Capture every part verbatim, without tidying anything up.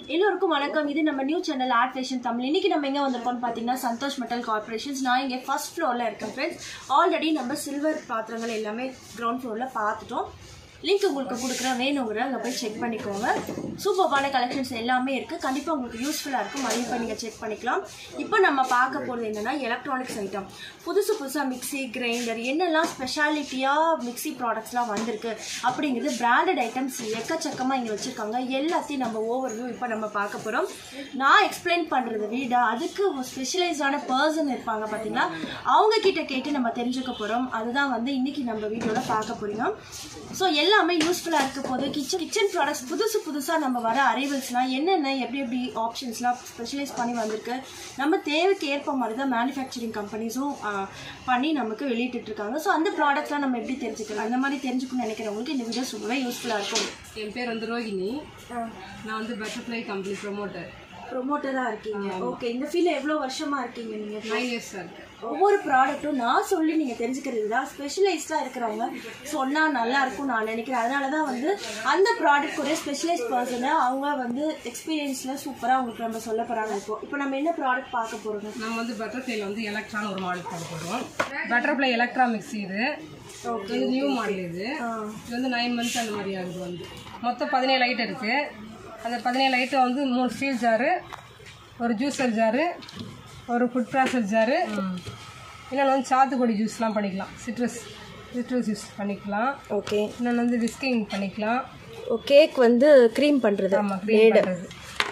எல்லோருக்கும் வணக்கம். இது நம்ம new channel art fashion Tamil. இன்னைக்கு நம்ம எங்க வந்திருக்கோம்னு பாத்தீங்கன்னா சந்தோஷ் மெட்டல் கார்பரேஷன்ஸ். நான் இங்க ஃபர்ஸ்ட் ஃப்ளோர்ல இருக்கேன் ஃப்ரெண்ட்ஸ். ஆல்ரெடி நம்ம சில்வர் பாத்திரங்கள் எல்லாமே கிரவுண்ட் ஃப்ளோர்ல பார்த்துட்டோம். லிங்க் உங்களுக்கு கொடுக்குறேன், வேணுங்கிற அங்கே போய் செக் பண்ணிக்கோங்க. சூப்பர்பான கலெக்ஷன்ஸ் எல்லாமே இருக்குது. கண்டிப்பாக உங்களுக்கு யூஸ்ஃபுல்லாக இருக்கும். அதையும் போய் நீங்கள் செக் பண்ணிக்கலாம். இப்போ நம்ம பார்க்க போகிறது என்னென்னா எலக்ட்ரானிக்ஸ் ஐட்டம். புதுசு புதுசாக மிக்சி, கிரைண்டர், என்னெல்லாம் ஸ்பெஷாலிட்டியாக மிக்சி ப்ராடக்ட்ஸ்லாம் வந்திருக்கு அப்படிங்கிறது பிராண்டட் ஐட்டம்ஸ் எக்கச்சக்கமாக இங்கே வச்சுருக்காங்க. எல்லாத்தையும் நம்ம ஓவர்வியூ இப்போ நம்ம பார்க்க போகிறோம். நான் எக்ஸ்பிளைன் பண்ணுறது வீட அதுக்கு ஸ்பெஷலைஸ்டான பர்சன் இருப்பாங்க பார்த்தீங்களா, அவங்க கிட்ட கேட்டு நம்ம தெரிஞ்சுக்க போகிறோம். அதுதான் வந்து இன்றைக்கி நம்ம வீடியோவில் பார்க்க போகிறோம். ஸோ எல்லாமே யூஸ்ஃபுல்லாக இருக்க போது கிச்சன் கிச்சன் ப்ராடக்ட்ஸ் புதுசு புதுசாக நம்ம வர அரைவல்ஸ்லாம் என்னென்ன எப்படி எப்படி ஆப்ஷன்ஸ்லாம் ஸ்பெஷலைஸ் பண்ணி வந்திருக்கு. நம்ம தேவைக்கு ஏற்ப மாதிரி தான் மேனுஃபேக்சரிங் கம்பெனிஸும் பண்ணி நமக்கு வெளியிட்டுருக்காங்க. ஸோ அந்த ப்ராடக்ட்ஸ்லாம் நம்ம எப்படி தெரிஞ்சுக்கலாம், அந்த மாதிரி தெரிஞ்சுக்கணும்னு நினைக்கிறவங்களுக்கு இந்த வீடியோ ரொம்பவே யூஸ்ஃபுல்லாக இருக்கும். என் பேர் வந்து ரோகிணி. நான் வந்து பட்டர்ஃப்ளை கம்பெனி ப்ரொமோட்டர் ப்ரொமோட்டராக இருக்கீங்க. ஓகே, இந்த ஃபீல்டில் எவ்வளோ வருஷமாக இருக்கீங்க நீங்கள்? Nine years sir. ஒவ்வொரு ப்ராடக்ட்டும் நான் சொல்லி நீங்கள் தெரிஞ்சுக்கிறது தான் ஸ்பெஷலைஸ்டாக இருக்கிறவங்க சொன்னால் நல்லாயிருக்கும் நான் நினைக்கிறேன். அதனால தான் வந்து அந்த ப்ராடக்ட் ஒரு ஸ்பெஷலைஸ் பர்சனை அவங்க வந்து எக்ஸ்பீரியன்ஸில் சூப்பராக உங்களுக்கு நம்ம சொல்ல போகிறாங்க. இப்போ இப்போ நம்ம என்ன ப்ராடக்ட் பார்க்க போகிறோம்? நம்ம வந்து பட்டர்ஃப்ளைல வந்து எலக்ட்ரான் ஒரு மாடல் பார்க்க போகிறோம். Butterfly electra mixie. இது ஓகே, இது நியூ மாடல். இது இது வந்து நைன் மந்த்ஸ் அந்த மாதிரி ஆகுது. வந்து மொத்தம் பதினேழு ஐட்டம் இருக்குது. அந்த பதினேழு ஐட்டம் வந்து மூணு ஸ்டீல் ஜாரு, ஒரு ஜூஸர் ஜாரு, ஒரு ஃபுட் ப்ராசஸ் ஜாரு, இன்னொன்று வந்து சாத்துக்குடி ஜூஸ்லாம் பண்ணிக்கலாம். சிட்ரஸ் சிட்ரஸ் ஜூஸ் பண்ணிக்கலாம். ஓகே, இன்னொன்று வந்து விஸ்கிங் பண்ணிக்கலாம். கேக் வந்து க்ரீம் பண்ணுறது. ஆமாம், க்ரீம் பண்ணுறது.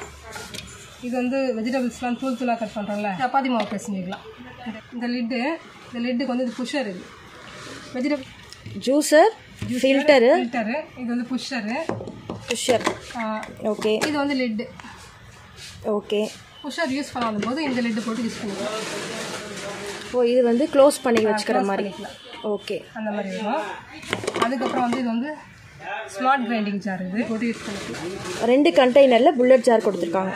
இது வந்து வெஜிடபிள்ஸ்லாம் தூள் தூளாக கட் பண்ணுறோம்ல, சப்பாத்தி மாவு பிசைஞ்சிக்கலாம். இந்த லிட்டு இந்த லிட்டுக்கு வந்து இது புஷ்ஷர். இது வெஜிடபிள் ஜூஸர், ஃபில்டரு ஃபில்டரு. இது வந்து புஷ்ஷரு புஷ்ஷர். ஓகே, இது வந்து லிட்டு. ஓகே, புஷ்ஷர் யூஸ் பண்ணாத போது இந்த லிட்டு போட்டு யூஸ் பண்ணிக்கலாம். ஓ, இது வந்து க்ளோஸ் பண்ணி வச்சுக்கிற மாதிரி. ஓகே, அந்த மாதிரி இருக்கும். அதுக்கப்புறம் வந்து இது வந்து ஸ்மார்ட் கிரைண்டிங் ஜார். இது போட்டு யூஸ் பண்ணிக்கலாம். ரெண்டு கண்டெய்னரில் புல்லட் ஜார் கொடுத்துருக்காங்க.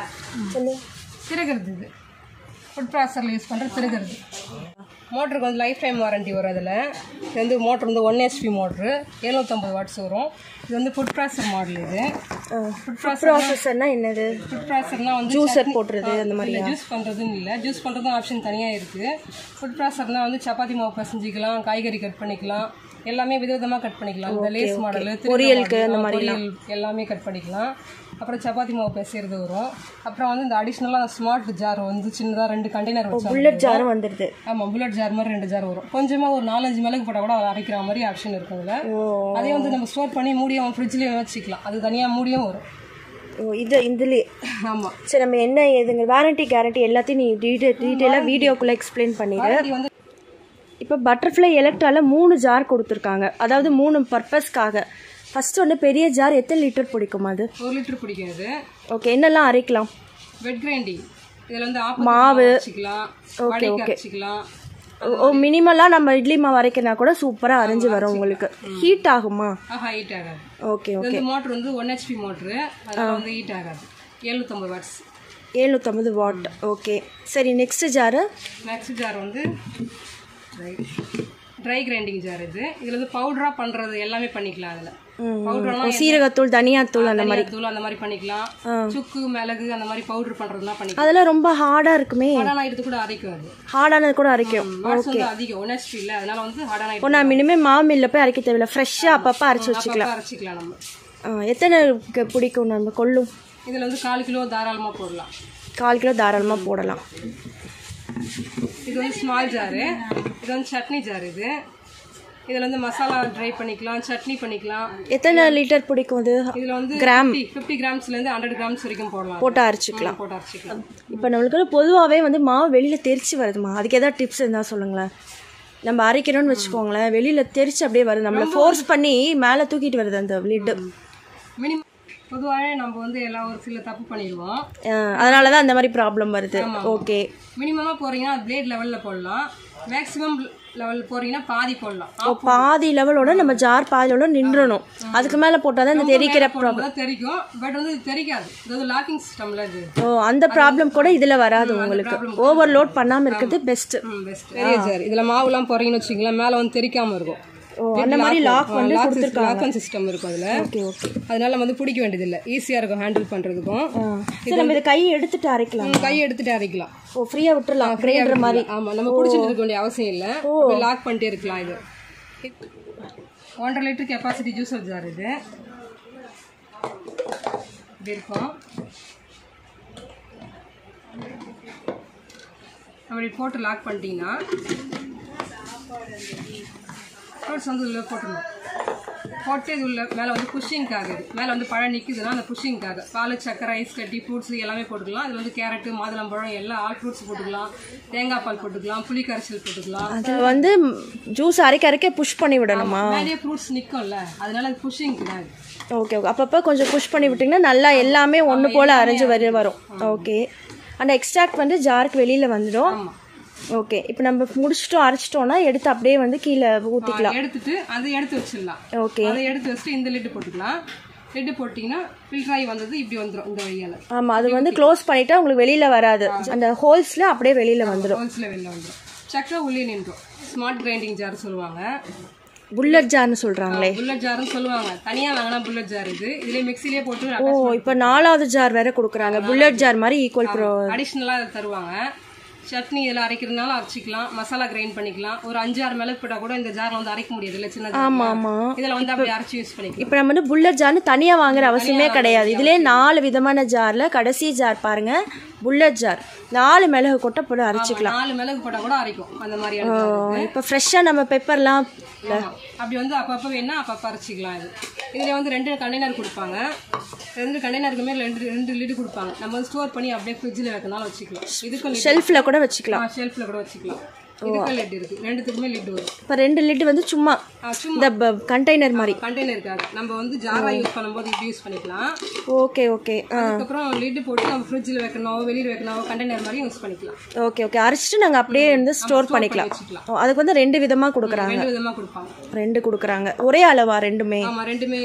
திருகிறது. இது ஃபுட் ப்ராசஸரில் யூஸ் பண்ணுற திருகிறது. மோட்டருக்கு வந்து லைஃப் டைம் வாரண்ட்டி வரும். அதில் இது வந்து மோட்ரு வந்து ஒன் ஹெச்பி மோட்ரு, எழுநூற்றம்பது வாட்ஸ் வரும். இது வந்து ஃபுட் ப்ராசஸர் மாடல். இது ஃபுட் ப்ராசஸர்னா என்னது? ஃபுட் ப்ராசஸர்னா வந்து ஜூஸர் போடுறது அந்த மாதிரி. ஜூஸ் பண்ணுறதுன்னு இல்லை, ஜூஸ் பண்ணுறதும் ஆப்ஷன் தனியாக இருக்குது. ஃபுட் ப்ராசஸர்னா வந்து சப்பாத்தி மாவு பிசைஞ்சிக்கலாம், காய்கறி கட் பண்ணிக்கலாம், எல்லாமே விதவிதமாக கட் பண்ணிக்கலாம். இந்த லேஸ் மாடல், பொரியலுக்கு அந்த மாதிரி எல்லாமே கட் பண்ணிக்கலாம். அப்புறம் சப்பாத்தி மாவு பிசைறது வரும். அப்புறம் வந்து இந்த அடிஷ்னலாக ஸ்மார்ட் ஜார் வந்து சின்னதாக ரெண்டு கண்டெய்னர் வச்சு புல்லட் ஜாரும் வந்துடுது. ஆமாம், புல்லட் ஜார் மாதிரி ரெண்டு ஜார் வரும். கொஞ்சமாக ஒரு நாலஞ்சு மிளகு போட்டால் கூட அரைக்கிற மாதிரி ஆப்ஷன் இருக்கும். அதில் அதே வந்து நம்ம ஸ்டோர் பண்ணி மூடியும் ஃப்ரிட்ஜ்லேயும் வச்சுக்கலாம். அது தனியாக மூடியும் வரும். ஓ, இது இதுலேயே. ஆமாம், சரி. நம்ம என்ன ஏதுங்க வாரண்டி கேரண்டி எல்லாத்தையும் நீ டீட்டெயில் டீட்டெயிலாக வீடியோக்குள்ளே எக்ஸ்பிளைன் பண்ணிடு. வந்து இப்போ பட்டர்ஃப்ளை எலக்ட்ராவில் மூணு ஜார் கொடுத்துருக்காங்க, அதாவது மூணு பர்பஸ்க்காக. ஃபர்ஸ்ட் வந்து பெரிய ஜார் எத்தனை லிட்டர் பிடிக்கும்? அது ஒரு லிட்டர் பிடிக்கும். அது ஓகே. என்னெல்லாம் அரைக்கலாம்? வெட் கிரைண்டிங். இதில் வந்து மாவு வச்சுக்கலாம். ஓகே ஓகே வச்சுக்கலாம். ஓ, மினிமலாக நம்ம இட்லி மாவு அரைக்கினா கூட சூப்பராக அரைஞ்சு வரும். உங்களுக்கு ஹீட் ஆகுமா? ஹீட் ஆகாது. Okay okay. இந்த மோட்டர் வந்து ஒன் ஹெச்பி மோட்ரு, அதனால் வந்து ஹீட் ஆகாது. எழுநூற்றம்பது வாட்ஸ். எழுநூற்றம்பது வாட். ஓகே, சரி. நெக்ஸ்ட் ஜாரு நெக்ஸ்ட் ஜார் வந்து ட்ரை ட்ரை கிரைண்டிங் ஜார். இது இதில் வந்து பவுடராக பண்ணுறது எல்லாமே பண்ணிக்கலாம். அதில் பவுடர்லாம் சீரகத்தூள், தனியாத்தூள் அந்த மாதிரி தூள் அந்த மாதிரி பண்ணிக்கலாம். சுக்கு, மிளகு அந்த மாதிரி பவுடர் பண்ணுறதுலாம் பண்ணிக்கலாம். அதெல்லாம் ரொம்ப ஹார்டாக இருக்குமே. ஹார்டான இது கூட அரைக்கும். அது ஹார்டானது கூட அரைக்கும். வாட்ஸ் வந்து அதிகம் ஒன் ஹெச்பி இல்லை, அதனால வந்து ஹார்டான இப்போ நான் மினிமம் மாவு மில்ல போய் அரைக்க தேவையில்லை, ஃப்ரெஷ்ஷாக அப்பப்போ அரைச்சி வச்சுக்கலாம். அரைச்சிக்கலாம் நம்ம. எத்தனை பிடிக்கும் நம்ம கொள்ளும்? இதில் வந்து கால் கிலோ தாராளமாக போடலாம். கால் கிலோ தாராளமாக போடலாம். இது வந்து ஸ்மால் ஜாரு. இது வந்து சட்னி ஜார். இது இதில் வந்து மசாலா ட்ரை பண்ணிக்கலாம், சட்னி பண்ணிக்கலாம். எத்தனை லிட்டர் பிடிக்கும் அது? இதில் வந்து கிராம் ஃபிஃப்டி கிராம்ஸ்லேருந்து ஹண்ட்ரட் கிராம்ஸ் வரைக்கும் போடலாம். போட்டு அரைச்சிக்கலாம். போட்டு அரைச்சிக்கலாம். இப்போ நம்மளுக்கு பொதுவாகவே வந்து மாவு வெளியில் தெரிச்சு வருதுமா, அதுக்கு ஏதாவது டிப்ஸ் இருந்தால் சொல்லுங்களேன். நம்ம அரைக்கிறோன்னு வச்சுக்கோங்களேன், வெளியில் தெரிச்சு அப்படியே வருது, நம்மளை ஃபோர்ஸ் பண்ணி மேலே தூக்கிட்டு வருது அந்த லிட்டு. மினிமம் பொதுவாகவே நம்ம வந்து எல்லா ஒரு சில தப்பு பண்ணிடுவோம், அதனால தான் அந்த மாதிரி ப்ராப்ளம் வருது. ஓகே, மினிமமாக போகிறீங்கன்னா பிளேட் லெவலில் போடலாம். மேக்ஸிமம் லெவல் போறீங்கன்னா பாதி போடலாம். பாதி லெவலோட நம்ம ஜார் பாதியோட நின்றணும். அதுக்கு மேலே போட்டால் தான் இந்த தெரிக்கிற ப்ராப்ளம் தெரிக்கும். பட் வந்து தெரிக்காது. இது லாக்கிங் சிஸ்டம்ல இது. ஓ, அந்த ப்ராப்ளம் கூட இதில் வராது உங்களுக்கு. ஓவர்லோட் பண்ணாமல் இருக்கிறது பெஸ்ட். பெஸ்ட். பெரிய ஜார் இதில் மாவுலாம் போறீங்கன்னு வச்சுக்கலாம், மேலே வந்து தெரிக்காமல் இருக்கும். அந்த மாதிரி லாக் வந்து கொடுத்துருக்காங்க. லாக் சிஸ்டம் இருக்கும் அதுல. Okay okay. அதனால நம்ம வந்து பிடிக்க வேண்டியது இல்லை, ஈஸியா இருக்கும் ஹேண்டில் பண்றதுக்கும். இது நம்ம இத கை எடுத்துட்டு அரைக்கலாம். கை எடுத்துட்டு அரைக்கலாம். ஓ ஃப்ரீயா விட்டுறலாம் கிரைண்டர் மாதிரி. ஆமா நம்ம பிடிச்சிட்டு இருக்க வேண்டிய அவசியம் இல்லை, லாக் பண்ணிட்டே இருக்கலாம். இது ஒன்றரை லிட்டர் கெப்பாசிட்டி ஜூஸர் ஜார். இது இப்படி இருக்கும். அப்படி போட்டு லாக் பண்ணிட்டீங்கன்னா ஃப்ரூட்ஸ் வந்து உள்ள போட்டுடணும். போட்டு இது உள்ள மேலே வந்து புஷ்ஷிங்காக, இது மேலே வந்து பழம் நிற்குதுன்னா அந்த புஷ்ஷிங்காக பால், சக்கரை, ஐஸ் கட்டி, ஃப்ரூட்ஸ் எல்லாமே போட்டுக்கலாம். அதில் வந்து கேரட்டு, மாதுளம்பழம் எல்லா ஆல் ஃப்ரூட்ஸ் போட்டுக்கலாம். தேங்காய் பால் போட்டுக்கலாம், புளி கரைசல் போட்டுக்கலாம். அது வந்து ஜூஸ் அரைக்க அரைக்க புஷ் பண்ணி விடணுமா? நிறைய ஃப்ரூட்ஸ் நிற்கும்ல, அதனால அது புஷ்ஷிங்க்கு தான். Okay okay. அப்பப்போ கொஞ்சம் புஷ் பண்ணி விட்டிங்கன்னா நல்லா எல்லாமே ஒன்று போல் அரைஞ்சு வர வரும். ஓகே. அந்த எக்ஸ்ட்ராக்ட் வந்து ஜாருக்கு வெளியில் வந்துடும். ஓகே. இப்போ நம்ம முடிச்சிட்டோம், அரைச்சிட்டோம்னா எடுத்து அப்படியே வந்து கீழே ஊற்றிக்கலாம். எடுத்துட்டு அதை எடுத்து வச்சிடலாம். ஓகே. அதை எடுத்து வச்சுட்டு இந்த லிட்டு போட்டுக்கலாம். லிட்டு போட்டிங்கன்னா ஃபில்டர் ஆகி வந்தது இப்படி வந்துடும் இந்த வழியால். ஆமாம், அது வந்து க்ளோஸ் பண்ணிட்டா உங்களுக்கு வெளியில் வராது, அந்த ஹோல்ஸில் அப்படியே வெளியில் வந்துடும். ஹோல்ஸில் வெளியில் வந்துடும். சக்கரை உள்ளே நின்றோம். ஸ்மார்ட் கிரைண்டிங் ஜார் சொல்லுவாங்க, புல்லட் ஜார்னு சொல்கிறாங்களே. புல்லட் ஜார்னு சொல்லுவாங்க. தனியாக வாங்கினா புல்லட் ஜார். இது இதிலே மிக்சிலே போட்டு ஓ இப்போ நாலாவது ஜார் வேற கொடுக்குறாங்க, புல்லட் ஜார் மாதிரி ஈக்குவல் ப்ரோ அடிஷ்னலாக தருவாங்க. சட்னி இதெல்லாம் அரைக்கிறதுனால அரைச்சிக்கலாம், மசாலா கிரைண்ட் பண்ணிக்கலாம். ஒரு அஞ்சு ஆறு மிளகு போட்டால் கூட இந்த ஜாரில் வந்து அரைக்க முடியாது இல்லை, சின்ன. ஆமாம் ஆமாம். இதில் வந்து அப்படி அரைச்சி யூஸ் பண்ணிக்கலாம். இப்போ நம்ம வந்து புல்லட் ஜார்னு தனியாக வாங்குற அவசியமே கிடையாது. இதுலேயே நாலு விதமான ஜாரில் கடைசி ஜார் பாருங்க, புல்லட் ஜார். நாலு மிளகு கொட்டை போட்டு அரைச்சிக்கலாம். நாலு மிளகு போட்டால் கூட அரைக்கும் அந்த மாதிரி. இப்போ ஃப்ரெஷ்ஷாக நம்ம பெப்பர்லாம் அப்படி வந்து அப்பப்போ வேணா அப்பப்போ அரைச்சிக்கலாம். இது இதில் வந்து ரெண்டு கண்டெய்னர் கொடுப்பாங்க. ரெண்டு கண்டெய்னருக்கு மேலே ரெண்டு ரெண்டு லிட்டு கொடுப்பாங்க. நம்ம வந்து ஸ்டோர் பண்ணி அப்படியே ஃப்ரிட்ஜில் வைக்கனாலும் வச்சுக்கலாம். இதுக்கு ஷெல்ஃபில் கூட வச்சுக்கலாம். ஷெல்ஃபில் கூட வச்சுக்கலாம். இதுக்கு லிட் இருக்கு, ரெண்டுத்துக்குமே லிட் வரும். இப்போ ரெண்டு லிட் வந்து சும்மா இந்த கண்டெய்னர் மாதிரி கண்டெய்னருக்காக நம்ம வந்து ஜாரா யூஸ் பண்ணும்போது இப்படி யூஸ் பண்ணிக்கலாம். Okay okay. அதுக்கப்புறம் லிட் போட்டு நம்ம ஃப்ரிட்ஜில் வைக்கணும், வெளியில் வைக்கணும், கண்டெய்னர் மாதிரி யூஸ் பண்ணிக்கலாம். Okay okay. அரைச்சிட்டு நாங்கள் அப்படியே வந்து ஸ்டோர் பண்ணிக்கலாம். அதுக்கு வந்து ரெண்டு விதமாக கொடுக்குறாங்க. ரெண்டு விதமாக கொடுப்பாங்க. ரெண்டு கொடுக்குறாங்க. ஒரே அளவா ரெண்டுமே? ஆமாம், ரெண்டுமே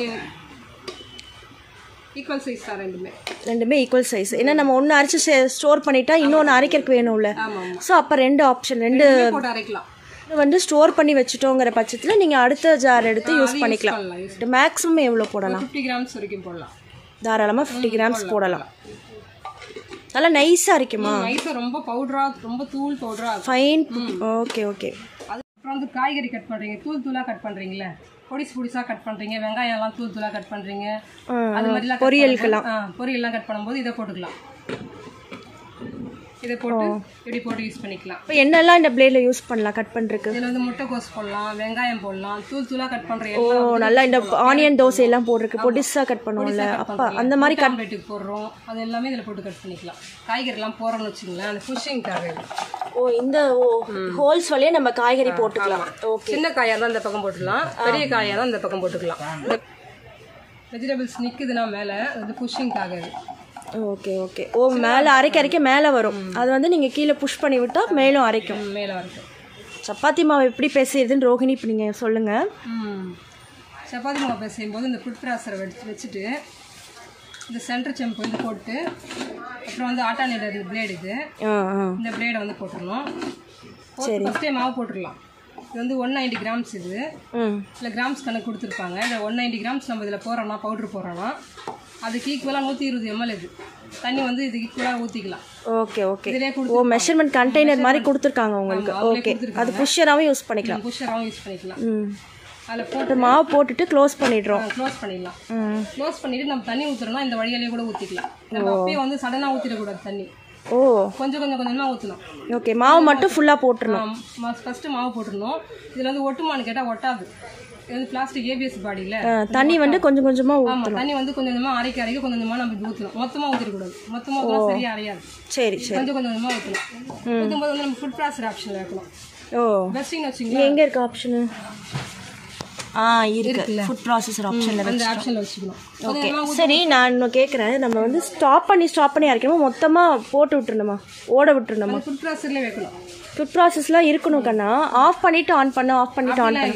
ஈக்குவல் சைஸ் தான். ரெண்டுமே ரெண்டுமே ஈக்குவல் சைஸ். ஏன்னா நம்ம ஒன்று அரைச்சி ஸ்டோர் பண்ணிட்டா இன்னொன்று அரைக்கிறதுக்கு வேணும்ல. ஸோ அப்போ ரெண்டு ஆப்ஷன், ரெண்டு போட்டு அரைக்கலாம். வந்து ஸ்டோர் பண்ணி வச்சுட்டோங்கிற பட்சத்தில் நீங்கள் அடுத்த ஜார் எடுத்து யூஸ் பண்ணிக்கலாம். மேக்ஸிமம் எவ்வளோ போடலாம்? ஃபிஃப்டி கிராம்ஸ் வரைக்கும் போடலாம். தாராளமாக ஃபிஃப்டி கிராம்ஸ் போடலாம். நல்லா நைஸாக இருக்குமா? நைஸாக, ரொம்ப பவுடரா, ரொம்ப தூள் பவுடரா, ஃபைன். Okay okay. அதுக்கப்புறம் வந்து காய்கறி கட் பண்ணுறீங்க, தூள் தூளாக கட் பண்ணுறீங்களே, பொடிசு பொடிசாக கட் பண்ணுறீங்க, வெங்காயம் எல்லாம் தூள் தூளாக கட் பண்ணுறீங்க, அது மாதிரிலாம் பொரியலுக்கெல்லாம் பொரியல்லாம் கட் பண்ணும்போது இதை போட்டுக்கலாம். இதை போட்டு இப்படி போட்டு யூஸ் பண்ணிக்கலாம். இப்போ என்னெல்லாம் இந்த பிளேட்ல யூஸ் பண்ணலாம் கட் பண்ணுறதுக்கு? இதில் வந்து முட்டைக்கோஸ் போடலாம், வெங்காயம் போடலாம், தூள் தூளாக கட் பண்ணுற. ஓ நல்லா இந்த ஆனியன் தோசை எல்லாம் போடுறதுக்கு பொடிசாக கட் பண்ணுவோம்ல, அப்போ அந்த மாதிரி கட் பிளேட்டுக்கு போடுறோம். அது எல்லாமே இதில் போட்டு கட் பண்ணிக்கலாம். காய்கறிலாம் போடுறோம்னு வச்சுங்களேன், அந்த புஷ்ஷிங்காக. ஓ இந்த ஹோல்ஸ் வழியே நம்ம காய்கறி போட்டுக்கலாம். ஓகே. சின்ன காயாக தான் இந்த பக்கம் போட்டுக்கலாம், பெரிய காயாக தான் இந்த பக்கம் போட்டுக்கலாம். வெஜிடபிள்ஸ் நிற்குதுன்னா மேலே அது புஷ்ஷிங்காக. Okay okay. ஓ மேலே அரைக்க அரைக்க மேலே வரும், அது வந்து நீங்கள் கீழே புஷ் பண்ணி விட்டால் மேலும் அரைக்கும். மேலே அரைக்கும். சப்பாத்தி மாவு எப்படி பேசுறதுன்னு ரோஹிணி இப்போ நீங்கள் சொல்லுங்கள். சப்பாத்தி மாவு பேசும் போது இந்த ஃபுட் ப்ராசரை வச்சு வச்சுட்டு இந்த சென்டர் செம்பு வந்து போட்டு, அப்புறம் வந்து ஆட்டா நீடர் பிளேடு, இது இந்த பிளேடை வந்து போட்டுடணும். சரி, ஃபஸ்ட்டே மாவு போட்டுடலாம். இது வந்து ஒன் நைன்டி கிராம்ஸ். இது இல்லை கிராம்ஸ் கணக்கு கொடுத்துருப்பாங்க. இந்த ஒன் நைன்டி கிராம்ஸ் நம்ம இதில் போடுறோம்னா, பவுட்ரு போடுறோம்னா, அதுக்கு ஈக்குவலாக நூற்றி இருபது எம்எல் இது தண்ணி வந்து இதுக்கு ஈக்குவலாக ஊற்றிக்கலாம். Okay okay. ஓ மெஷர்மெண்ட் கண்டெய்னர் மாதிரி கொடுத்துருக்காங்க உங்களுக்கு. ஓகே, அது புஷ்ஷராகவும் யூஸ் பண்ணிக்கலாம். புஷ்ஷராகவும் யூஸ் பண்ணிக்கலாம். அதில் போட்டு மாவு போட்டுட்டு க்ளோஸ் பண்ணிடுறோம். க்ளோஸ் பண்ணிடலாம். க்ளோஸ் பண்ணிவிட்டு நம்ம தண்ணி ஊற்றுறோம்னா இந்த வழியாலேயே கூட ஊற்றிக்கலாம். நம்ம அப்பயே வந்து சடனாக ஊற்றிடக்கூடாது தண்ணி. ஓ கொஞ்சம் கொஞ்சம் கொஞ்சமாக ஊற்றணும். ஓகே. மாவு மட்டும் ஃபுல்லாக போட்டுருணும். ஃபஸ்ட்டு மாவு போட்டுருணும். இதில் வந்து ஒட்டுமான்னு கேட்டால் ஒட்டாது. இது வந்து பிளாஸ்டிக் ஏபிஎஸ் பாடியில் தண்ணி வந்து கொஞ்சம் கொஞ்சமாக ஊற்றணும். தண்ணி வந்து கொஞ்சம் கொஞ்சமாக அரைக்க அரைக்க கொஞ்சம் கொஞ்சமாக நம்ம ஊற்றணும். மொத்தமாக ஊற்றிடக்கூடாது. மொத்தமாக ஊற்றலாம் சரியாக அரையாது. சரி சரி. கொஞ்சம் கொஞ்சம் கொஞ்சமாக ஊற்றணும். ஊற்றும்போது வந்து நம்ம ஃபுட் ப்ராசர் ஆப்ஷனில் வைக்கணும். ஓ பெஸ்டிங் வச்சுக்கலாம். எங்கே இருக்க ஆப்ஷனு? ஆ இருக்கு, ஃபுட் ப்ராசஸர் ஆப்ஷனில் அந்த ஆப்ஷனில் வச்சுக்கணும். ஓகே சரி. நான் இன்னும் கேட்குறேன், நம்ம வந்து ஸ்டாப் பண்ணி ஸ்டாப் பண்ணி அரைக்கணுமா, மொத்தமாக போட்டு விட்டுருணுமா, ஓட விட்டுருணுமா? ஃபுட் ப்ராசர்லேயே வைக்கணும். ஃபுட் ப்ராசஸ்லாம் இருக்கணும் கண்ணா. ஆஃப் பண்ணிவிட்டு ஆன் பண்ண, ஆஃப் பண்ணிவிட்டு ஆன் பண்ண.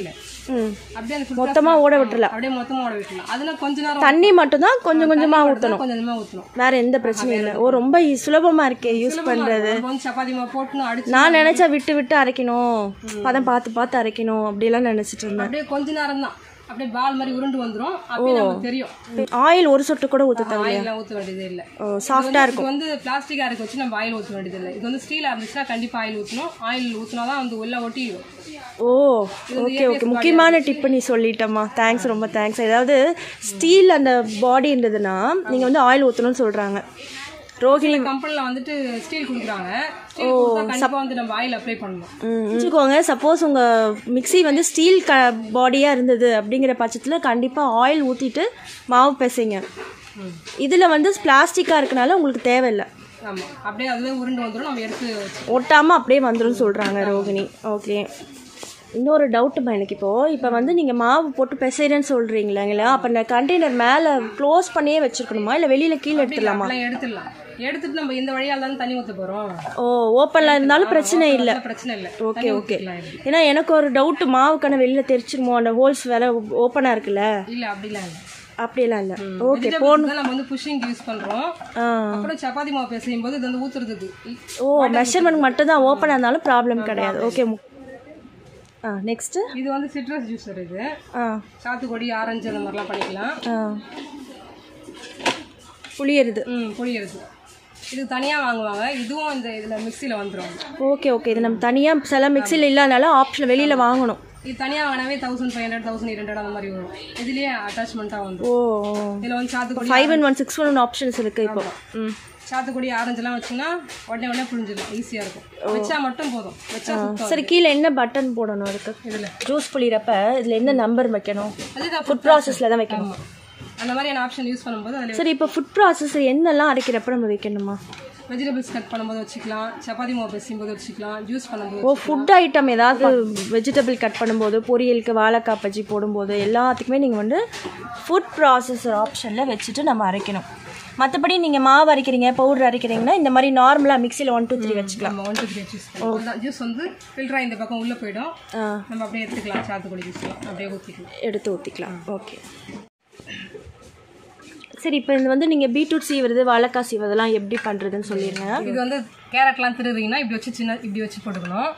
அப்படியே அந்த மொத்தமா ஓட விட்டுறலாம். அப்படியே மொத்தமா ஓட விட்டுறலாம். அதுல கொஞ்ச நேரம் தண்ணி மட்டும் தான் கொஞ்சம் கொஞ்சமா ஊத்தணும். கொஞ்சம் கொஞ்சமா ஊத்தணும். வேற எந்த பிரச்சனையும் இல்லை. ஓ ரொம்ப சுலபமா இருக்கே யூஸ் பண்றது. கொஞ்சம் சப்பாத்தி மாவு போட்டு அடிச்சு நான் நினைச்சா விட்டு விட்டு அரைக்கணும், பதம் பார்த்து பார்த்து அரைக்கணும் அப்படிலாம் நினைச்சிட்டு இருந்தேன். அப்படியே கொஞ்ச நேரம் தான் அப்படியே பால் மாதிரி உருண்டு வந்துரும். அப்படியே நமக்கு தெரியும். ஆயில் ஒரு சொட்டு கூட ஊத்த தேவையில்லை. ஆயில் ஊத்த வேண்டியதே இல்ல. சாஃப்ட்டா இருக்கும். இது வந்து பிளாஸ்டிக்கா இருக்க வச்சு நம்ம ஆயில் ஊத்த வேண்டியது இல்லை. இது வந்து ஸ்டீலா இருந்துச்சுன்னா கண்டிப்பா ஆயில் ஊத்தணும். ஆயில் ஊத்தினாதான் வந்து உள்ள ஒட்டிடும். ஓ ஓகே ஓகே, முக்கியமான டிப் நீ சொல்லிட்டம்மா. தேங்க்ஸ், ரொம்ப தேங்க்ஸ். ஏதாவது ஸ்டீல் அந்த பாடி இருந்ததுன்னா நீங்க வந்து ஆயில் ஊத்தணும்னு சொல்றாங்க. ரோஹிணி கம்பெனில வந்துட்டு ஸ்டீல் கொடுக்குறாங்க. ஸ்டீல் கொடுத்தா கண்டிப்பா வந்து நம்ம ஆயில் அப்ளை பண்ணணும். வச்சுக்கோங்க, சப்போஸ் உங்க மிக்ஸி வந்து ஸ்டீல் க பாடியா இருந்தது அப்படிங்கிற பட்சத்தில் கண்டிப்பா ஆயில் ஊத்திட்டு மாவு பிசைங்க. இதுல வந்து பிளாஸ்டிக்கா இருக்கனால உங்களுக்கு தேவையில்லை. ஆமா, அப்படியே அதுவே உருண்டு வந்துடும். நம்ம எடுத்து ஒட்டாம அப்படியே வந்துடும் சொல்றாங்க ரோஹிணி. ஓகே, இன்னொரு டவுட்டுமா எனக்கு. இப்போ இப்போ வந்து நீங்கள் மாவு போட்டு பிசைறேன்னு சொல்கிறீங்களா? அப்போ இந்த கண்டெய்னர் மேலே க்ளோஸ் பண்ணியே வச்சுருக்கணுமா, இல்லை வெளியில் கீழே எடுத்துடலாமா? எடுத்துடலாம். எடுத்துட்டு நம்ம இந்த வழியால் தான் தண்ணி ஊற்ற போகிறோம். ஓ, ஓப்பனில் இருந்தாலும் பிரச்சனை இல்லை. பிரச்சனை இல்லை. Okay okay. ஏன்னா எனக்கு ஒரு டவுட்டு, மாவுக்கான வெளியில் தெரிச்சிருமோ, அந்த ஹோல்ஸ் வேலை ஓப்பனாக இருக்குல்ல? இல்லை, அப்படிலாம் இல்லை. அப்படியெல்லாம் இல்லை. ஓகே, போன நம்ம வந்து புஷிங் யூஸ் பண்ணுறோம். அப்புறம் சப்பாத்தி மாவு பிசையும் போது இது வந்து ஊற்றுறதுக்கு. ஓ, மெஷர்மெண்ட் மட்டும் தான். ஓப்பனாக இருந்தாலும் ப்ராப்ளம் கிடையாது. ஓகே. ஆ, நெக்ஸ்ட் இது வந்து சிட்ரஸ் ஜூஸர். இது சாத்துக்குடி, ஆரஞ்சு அந்த மாதிரிலாம் பண்ணிக்கலாம். புளியறது. ம் புளியறது. இது தனியாக வாங்குவாங்க. இதுவும் இந்த இதில் மிக்சியில் வந்துடும். Okay okay. இது நம்ம தனியாக சில மிக்சியில் இல்லாதனால ஆப்ஷன் வெளியில் வாங்கணும். இது தனியாக வாங்கினாவே thousand five hundred thousand eight hundred அந்த மாதிரி வரும். இதுலேயே அட்டாச்மெண்ட்டாக வந்துடும். ஓ, இதில் வந்து சாத்துக்குடி five one one six one options இருக்குது இப்போ. ம், சாத்துக்குடி ஆரஞ்செல்லாம் வச்சுன்னா உடனே உடனே புரிஞ்சிடலாம். ஈஸியாக இருக்கும். வச்சா மட்டும் போதும். வச்சா சரி, கீழே என்ன பட்டன் போடணும் அதுக்கு? இதில் ஜூஸ் புளிகிறப்ப இதில் என்ன நம்பர் வைக்கணும்? அதுதான் ஃபுட் ப்ராசஸில் தான் வைக்கணும். அந்த மாதிரியான ஆப்ஷன் யூஸ் பண்ணும்போது அதில். சரி, இப்போ ஃபுட் ப்ராசஸ் என்னெல்லாம் அரைக்கிறப்ப நம்ம வைக்கணுமா? வெஜிடபிள்ஸ் கட் பண்ணும்போது வச்சுக்கலாம், சப்பாத்தி மாவு பிசையும் போது வச்சுக்கலாம், ஜூஸ் பண்ணும்போது. ஓ, ஃபுட் ஐட்டம் ஏதாவது வெஜிடபிள் கட் பண்ணும்போது, பொரியலுக்கு வாழைக்காய் பஜ்ஜி போடும்போது எல்லாத்துக்குமே நீங்கள் வந்து ஃபுட் ப்ராசஸர் ஆப்ஷனில் வச்சுட்டு நம்ம அரைக்கணும். மற்றபடி நீங்கள் மாவு அரைக்கிறீங்க, பவுடர் அரைக்கிறீங்கன்னா இந்த மாதிரி நார்மலாக மிக்சியில் ஒன் டூ த்ரீ வச்சுக்கலாம். One two three juice juice வந்து ஃபில்டராக இந்த பக்கம் உள்ளே போயிடும். நம்ம அப்படியே எடுத்துக்கலாம். சாத்துக்குடி ஜூஸ்லாம் அப்படியே ஊற்றிக்கலாம். எடுத்து ஊற்றிக்கலாம். ஓகே. சரி, இப்போ இது வந்து நீங்கள் பீட்ரூட் சீவுறது, வாழைக்காய் சீவுறதெல்லாம் எப்படி பண்ணுறதுன்னு சொல்லிடுங்க. இது வந்து கேரட்லாம் திருடுறீங்கன்னா இப்படி வச்சு சின்ன இப்படி வச்சு போட்டுக்கணும்.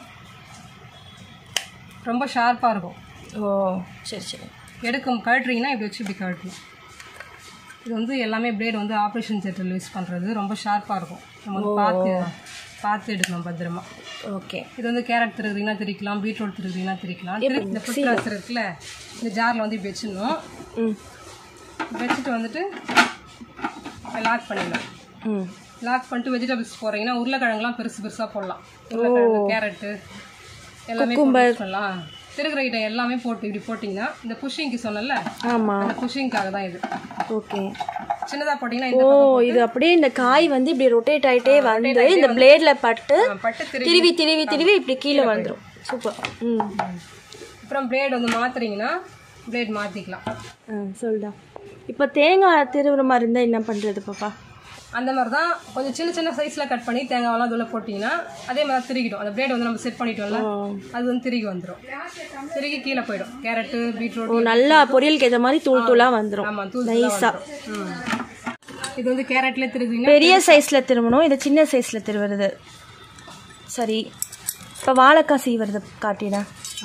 ரொம்ப ஷார்ப்பாக இருக்கும். ஓ சரி சரி. எடுக்கும் கழட்டுறீங்கன்னா இப்படி வச்சு இப்படி கழட்டணும். இது வந்து எல்லாமே பிளேடு வந்து ஆப்ரேஷன் தியேட்டரில் யூஸ் பண்ணுறது. ரொம்ப ஷார்ப்பாக இருக்கும். நம்ம வந்து பார்த்து பார்த்து எடுக்கணும் பத்திரமா. ஓகே. இது வந்து கேரட் திருடுறீங்கன்னா திரிக்கலாம், பீட்ரூட் திருடுறீங்கன்னா திரிக்கலாம். இந்த ஃபுட் ப்ராசஸர் இருக்குல்ல, இந்த ஜாரில் வந்து இப்படி வச்சிடணும். ம், வச்சுட்டு வந்துட்டு லாக் பண்ணிடலாம். ம், லாக் பண்ணிட்டு வெஜிடபிள்ஸ் போடுறீங்கன்னா உருளைக்கிழங்குலாம் பெருசு பெருசாக போடலாம். உருளைக்கிழங்கு, கேரட்டு எல்லாமே போடலாம். திருகிற ஐட்டம் எல்லாமே போட்டு இப்படி போட்டிங்கன்னா இந்த புஷிங்க்கு சொன்னல, ஆமாம், அந்த புஷிங்காக தான் இது. ஓகே. சின்னதாக போட்டிங்கன்னா ஓ, இது அப்படியே இந்த காய் வந்து இப்படி ரொட்டேட் ஆகிட்டே வந்து இந்த பிளேடில் பட்டு பட்டு திருவி திருவி திருவி இப்படி கீழே வந்துடும். சூப்பர். ம், அப்புறம் பிளேட் வந்து மாற்றுறீங்கன்னா பிளேட் மாற்றிக்கலாம். ம், சொல்லுடா. இப்போ தேங்காய் திருவுற மாதிரி இருந்தால் என்ன பண்ணுறது பாப்பா? அந்த மாதிரி தான் கொஞ்சம் சின்ன சின்ன சைஸில் கட் பண்ணி தேங்காயெல்லாம் அதில் போட்டிங்கன்னா அதே மாதிரி திருகிடும். அந்த பிளேட் வந்து நம்ம செட் பண்ணிட்டோம்ல, அது வந்து திருகி வந்துடும். திருகி கீழே போயிடும். கேரட்டு, பீட்ரூட் நல்லா பொரியலுக்கு ஏற்ற மாதிரி தூள் தூளாக வந்துடும். ஆமாம், தூள் நைஸாக. இது வந்து கேரட்லேயே திருகுங்க. பெரிய சைஸில் திரும்பணும், இது சின்ன சைஸில் திருவுறது. சரி, இப்போ வாழைக்காய் சீவுறது காட்டினா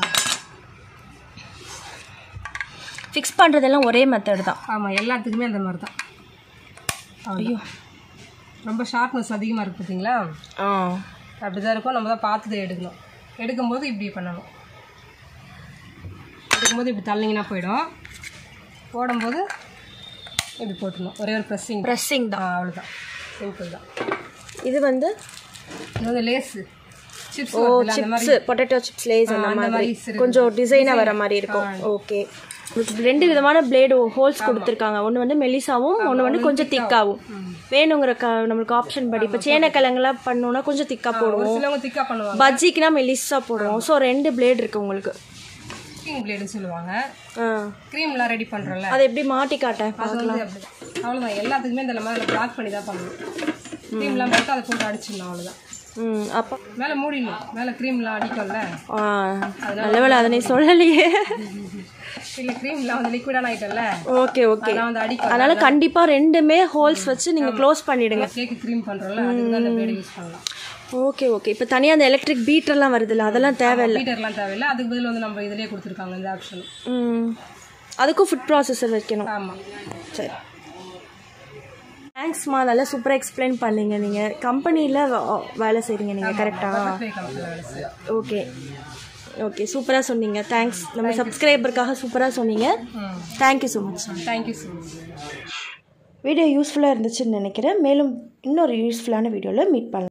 ஃபிக்ஸ் பண்ணுறதெல்லாம் ஒரே மெத்தட் தான். ஆமாம், எல்லாத்துக்குமே அந்த மாதிரி தான். ஐயோ, ரொம்ப ஷார்ப்னஸ் அதிகமாக இருக்குது பார்த்தீங்களா? ஆ, அப்படி தான் இருக்கும். நம்ம தான் பார்த்து எடுக்கணும். எடுக்கும்போது இப்படி பண்ணணும். எடுக்கும்போது இப்படி தள்ளிங்கன்னா போயிடும். போடும்போது இப்படி போட்டுடணும். ஒரே ஒரு ப்ரெஸ்ஸிங் ப்ரெஸ்ஸிங் தான். அவ்வளோதான், சிம்பிள் தான். இது வந்து இது வந்து லேஸு சிப்ஸ். ஓ, சிப்ஸ், பொட்டேட்டோ சிப்ஸ் லேஸ் அந்த மாதிரி கொஞ்சம் டிசைனாக வர மாதிரி இருக்கும். ஓகே. ரெண்டு விதமான பிளேடு ஹோல்ஸ் கொடுத்துருக்காங்க. ஒன்று வந்து மெலிசாவும், ஒன்று வந்து கொஞ்சம் திக்காவும். வேணுங்கிற க நம்மளுக்கு ஆப்ஷன் படி. இப்போ சேனக்கிழங்குலாம் பண்ணோன்னா கொஞ்சம் திக்கா போடுவோம், பஜ்ஜிக்குனா மெலிசா போடுவோம். ஸோ ரெண்டு பிளேடு இருக்கு உங்களுக்கு. குக்கிங் பிளேடுன்னு சொல்லுவாங்க. க்ரீம்லாம் ரெடி பண்ணுறோம்ல, அதை எப்படி மாட்டி காட்டேன் பார்க்கலாம். அவ்வளோதான். எல்லாத்துக்குமே இந்த மாதிரி பிளாக் பண்ணி தான் பண்ணணும். க்ரீம்லாம் போட்டு அதை போட்டு அடிச்சிடலாம். அவ்வளோதான். ம் அப்போ மேலே மூடிடணும், மேலே க்ரீம்லாம் அடிக்கும்ல. ஆ நல்ல வேளை அதை நீ சொல்லலையே. இல்லை க்ரீம்லாம் வந்து லிக்விடான ஐட்டம்ல. ஓகே ஓகே, அதெல்லாம் வந்து அடிக்கும். அதனால கண்டிப்பாக ரெண்டுமே ஹோல்ஸ் வச்சு நீங்கள் க்ளோஸ் பண்ணிவிடுங்க. கேக்கு க்ரீம் பண்ணுறோம்ல, அதுக்கு தான் அந்த பிளேடு யூஸ் பண்ணலாம். Okay okay. இப்போ தனியாக அந்த எலக்ட்ரிக் பீட்டர்லாம் வருதுல்ல, அதெல்லாம் தேவையில்லை. பீட்டர்லாம் தேவையில்லை, அதுக்கு பதில் வந்து நம்ம இதிலே கொடுத்துருக்காங்க இந்த ஆப்ஷன். ம் அதுக்கும் ஃபுட் ப்ராசஸர் வைக்கணும். ஆமாம். சரி, தேங்க்ஸ்மா, நல்லா சூப்பராக எக்ஸ்பிளைன் பண்ணீங்க. நீங்கள் கம்பெனியில் வேலை செய்கிறீங்க நீங்கள் கரெக்டாக? ஓகே ஓகே, சூப்பராக சொன்னீங்க. தேங்க்ஸ். நம்ம சப்ஸ்கிரைபருக்காக சூப்பராக சொன்னீங்க. Thank you so much. Thank you so much. Video யூஸ்ஃபுல்லாக இருந்துச்சுன்னு நினைக்கிறேன். மேலும் இன்னொரு யூஸ்ஃபுல்லான வீடியோவில் மீட் பண்ணலாம்.